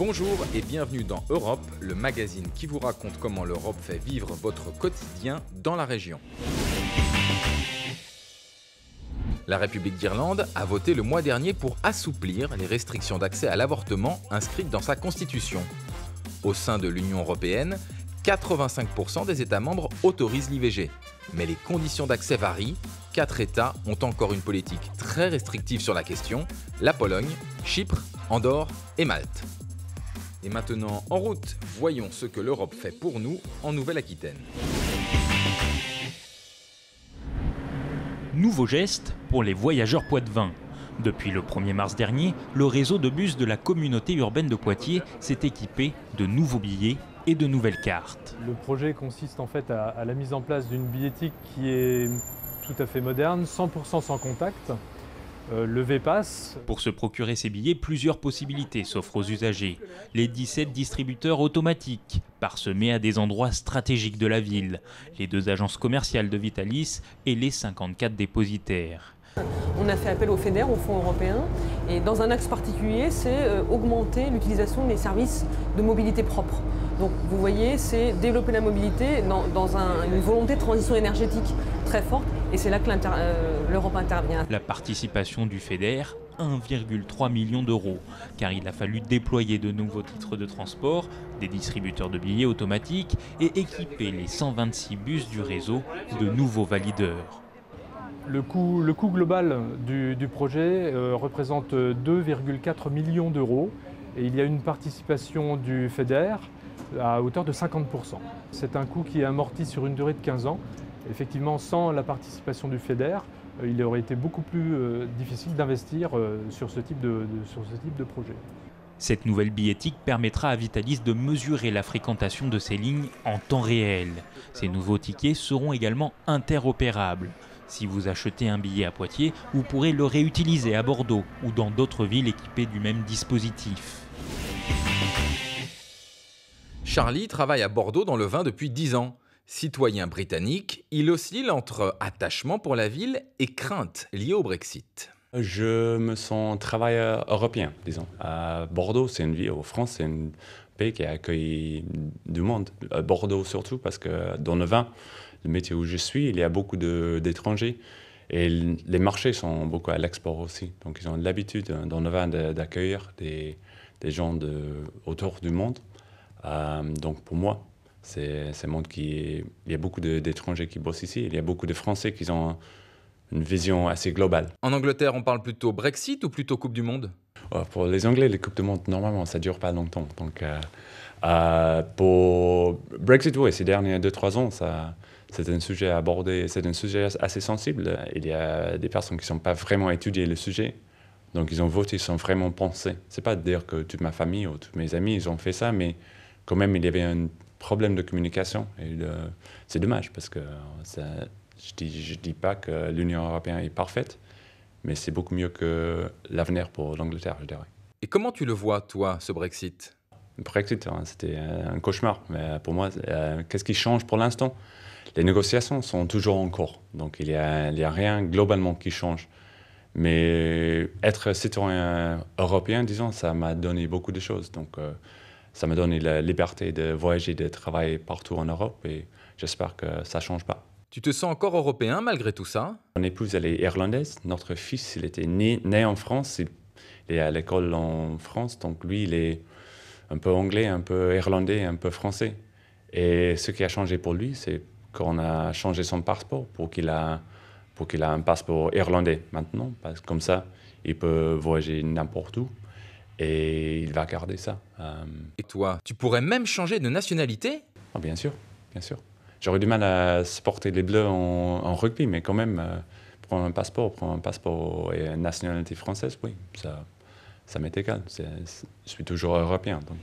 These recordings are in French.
Bonjour et bienvenue dans Europe, le magazine qui vous raconte comment l'Europe fait vivre votre quotidien dans la région. La République d'Irlande a voté le mois dernier pour assouplir les restrictions d'accès à l'avortement inscrites dans sa constitution. Au sein de l'Union européenne, 85% des États membres autorisent l'IVG. Mais les conditions d'accès varient. 4 États ont encore une politique très restrictive sur la question, la Pologne, Chypre, Andorre et Malte. Et maintenant, en route, voyons ce que l'Europe fait pour nous en Nouvelle-Aquitaine. Nouveau geste pour les voyageurs poitevins. Depuis le 1er mars dernier, le réseau de bus de la communauté urbaine de Poitiers s'est équipé de nouveaux billets et de nouvelles cartes. Le projet consiste en fait à la mise en place d'une billettique qui est tout à fait moderne, 100% sans contact. Le V-Pass. Pour se procurer ces billets, plusieurs possibilités s'offrent aux usagers. Les 17 distributeurs automatiques, parsemés à des endroits stratégiques de la ville, les 2 agences commerciales de Vitalis et les 54 dépositaires. On a fait appel au FEDER, au Fonds européen, et dans un axe particulier, c'est augmenter l'utilisation des services de mobilité propre. Donc vous voyez, c'est développer la mobilité dans une volonté de transition énergétique très forte, et c'est là que l'Europe intervient. La participation du FEDER, 1,3 million d'euros, car il a fallu déployer de nouveaux titres de transport, des distributeurs de billets automatiques et équiper les 126 bus du réseau de nouveaux valideurs. Le coût global du projet représente 2,4 millions d'euros et il y a une participation du FEDER à hauteur de 50%. C'est un coût qui est amorti sur une durée de 15 ans. Effectivement, sans la participation du FEDER, il aurait été beaucoup plus difficile d'investir sur ce type de projet. Cette nouvelle billettique permettra à Vitalis de mesurer la fréquentation de ces lignes en temps réel. Ces nouveaux tickets seront également interopérables. Si vous achetez un billet à Poitiers, vous pourrez le réutiliser à Bordeaux ou dans d'autres villes équipées du même dispositif. Charlie travaille à Bordeaux dans le vin depuis 10 ans. Citoyen britannique, il oscille entre attachement pour la ville et crainte liée au Brexit. Je me sens travailleur européen, disons. À Bordeaux, c'est une ville, en France, c'est un pays qui accueille du monde. À Bordeaux surtout, parce que dans le vin, le métier où je suis, il y a beaucoup d'étrangers. Et les marchés sont beaucoup à l'export aussi. Donc ils ont l'habitude dans le vin d'accueillir des gens autour du monde. Donc pour moi, c'est un monde il y a beaucoup d'étrangers qui bossent ici. Il y a beaucoup de Français qui ont une vision assez globale. En Angleterre, on parle plutôt Brexit ou plutôt Coupe du Monde ? Pour les Anglais, les Coupes du Monde, normalement, ça ne dure pas longtemps. Donc pour Brexit, oui, ces derniers 2-3 ans, c'est un sujet à aborder, c'est un sujet assez sensible. Il y a des personnes qui ne sont pas vraiment étudiées le sujet. Donc ils ont voté sans vraiment penser. Ce n'est pas de dire que toute ma famille ou tous mes amis, ils ont fait ça, mais quand même, il y avait un problème de communication. Et c'est dommage parce que je dis pas que l'Union européenne est parfaite, mais c'est beaucoup mieux que l'avenir pour l'Angleterre, je dirais. Et comment tu le vois, toi, ce Brexit ? Le Brexit, c'était un cauchemar. Mais pour moi, qu'est-ce qui change pour l'instant ? Les négociations sont toujours en cours. Donc il y a rien globalement qui change. Mais être citoyen européen, disons, ça m'a donné beaucoup de choses. Donc ça m'a donné la liberté de voyager, de travailler partout en Europe et j'espère que ça ne change pas. Tu te sens encore européen malgré tout ça ? Mon épouse, elle est irlandaise. Notre fils, il était né en France. Il est à l'école en France. Donc lui, il est un peu anglais, un peu irlandais, un peu français. Et ce qui a changé pour lui, c'est qu'on a changé son passeport pour qu'il a un passeport irlandais maintenant. Parce que comme ça, il peut voyager n'importe où. Et il va garder ça. Et toi, tu pourrais même changer de nationalité ? Oh, bien sûr, bien sûr. J'aurais du mal à supporter les Bleus en rugby, mais quand même, prendre un passeport et une nationalité française, oui, ça m'est égal. Je suis toujours européen. Donc.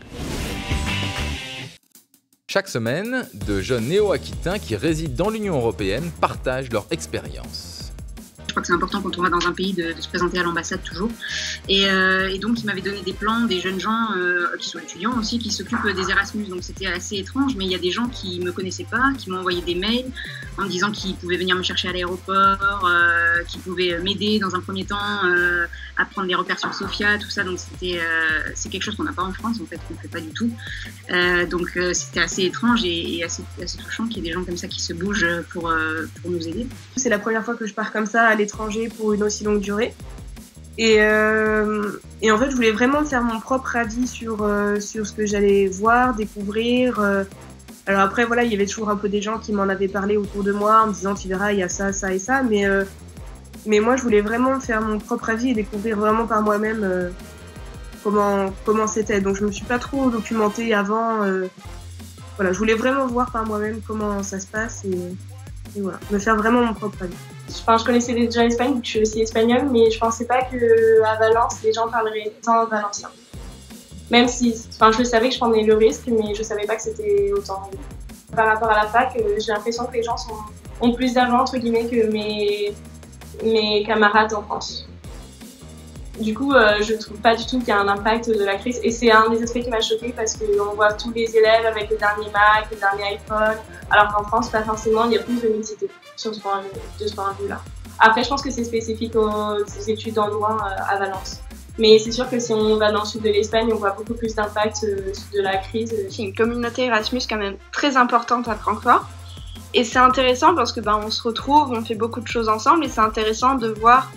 Chaque semaine, de jeunes néo-aquitains qui résident dans l'Union européenne partagent leur expérience. crois que c'est important quand on va dans un pays de se présenter à l'ambassade toujours. Et donc, il m'avait donné des plans des jeunes gens qui sont étudiants aussi, qui s'occupent des Erasmus. Donc, c'était assez étrange, mais il y a des gens qui me connaissaient pas, qui m'ont envoyé des mails en me disant qu'ils pouvaient venir me chercher à l'aéroport, qu'ils pouvaient m'aider dans un premier temps à prendre des repères sur Sofia, tout ça. Donc, c'est quelque chose qu'on n'a pas en France, en fait, qu'on ne fait pas du tout. Donc, c'était assez étrange et assez touchant qu'il y ait des gens comme ça qui se bougent pour nous aider. C'est la première fois que je pars comme ça à l'étranger pour une aussi longue durée. Et en fait, je voulais vraiment faire mon propre avis sur ce que j'allais voir, découvrir. Alors après, voilà, il y avait toujours un peu des gens qui m'en avaient parlé autour de moi en me disant, tu verras, il y a ça, ça et ça. Mais moi, je voulais vraiment faire mon propre avis et découvrir vraiment par moi-même comment c'était. Donc, je me suis pas trop documentée avant. Voilà, je voulais vraiment voir par moi-même comment ça se passe et voilà, me faire vraiment mon propre avis. Enfin, je connaissais déjà l'Espagne, donc je suis aussi espagnole, mais je pensais pas qu'à Valence, les gens parleraient tant valencien. Même si, enfin, je savais que je prenais le risque, mais je savais pas que c'était autant. Par rapport à la fac, j'ai l'impression que les gens ont plus d'argent, entre guillemets, que mes camarades en France. Du coup, je trouve pas du tout qu'il y a un impact de la crise. Et c'est un des aspects qui m'a choquée parce qu'on voit tous les élèves avec le dernier Mac, le dernier iPhone, alors qu'en France, pas forcément, il y a plus de mixité de ce point de vue-là. Après, je pense que c'est spécifique aux études en droit à Valence. Mais c'est sûr que si on va dans le sud de l'Espagne, on voit beaucoup plus d'impact de la crise. C'est une communauté Erasmus quand même très importante à Francfort. Et c'est intéressant parce que on se retrouve, on fait beaucoup de choses ensemble et c'est intéressant de voir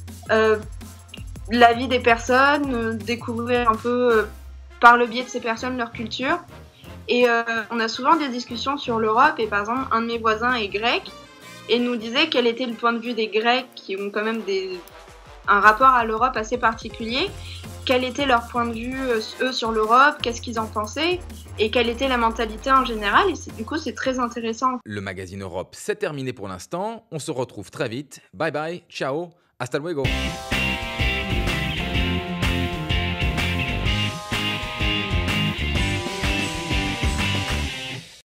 la vie des personnes, découvrir un peu par le biais de ces personnes leur culture. Et on a souvent des discussions sur l'Europe et par exemple un de mes voisins est grec et nous disait quel était le point de vue des Grecs qui ont quand même un rapport à l'Europe assez particulier, quel était leur point de vue eux sur l'Europe, qu'est-ce qu'ils en pensaient et quelle était la mentalité en général et du coup c'est très intéressant. Le magazine Europe c'est terminé pour l'instant, on se retrouve très vite, bye bye, ciao, hasta luego.